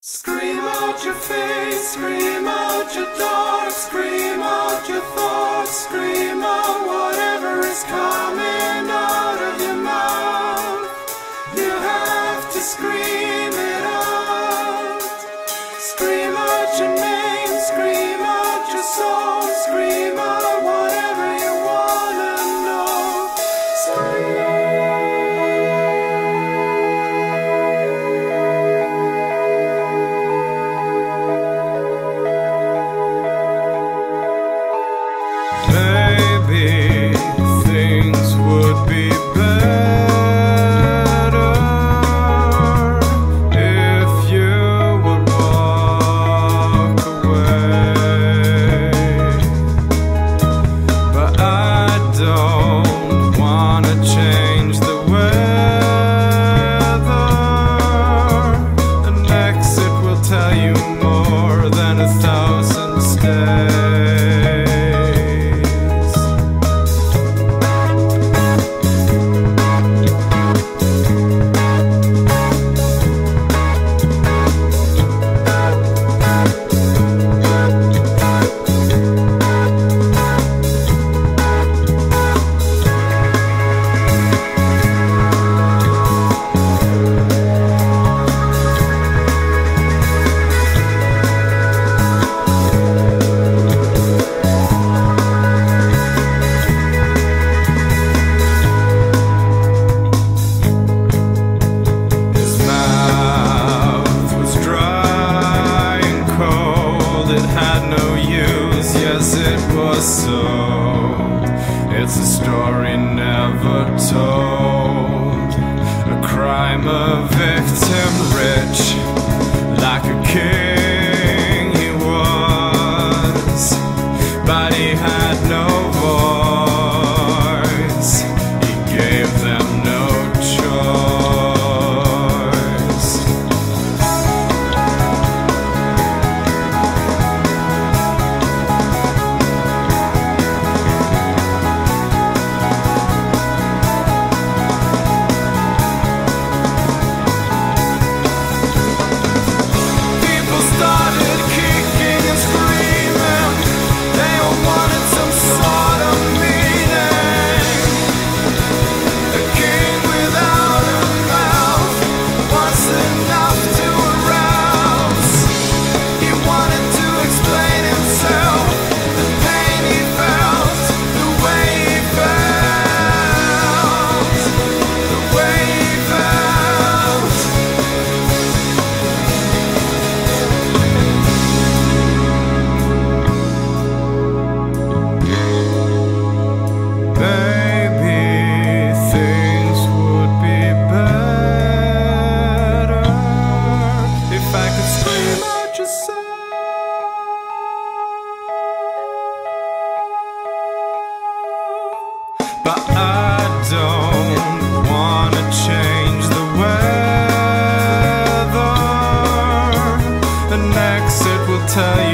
Scream out your face, scream out your dark, scream out your thoughts, scream out whatever is coming out of your mouth. You have to scream it out. Scream out your name, scream out your soul, scream out whatever you wanna know. Scream. Maybe things would be better if you would walk away, but I don't wanna change the weather. An exit will tell you more than 1,000 stays. Sold. It's a story never told, a crime, a victim rich, like a king he was, but he had no voice, he gave them no choice. But I don't wanna change the weather. An exit will tell you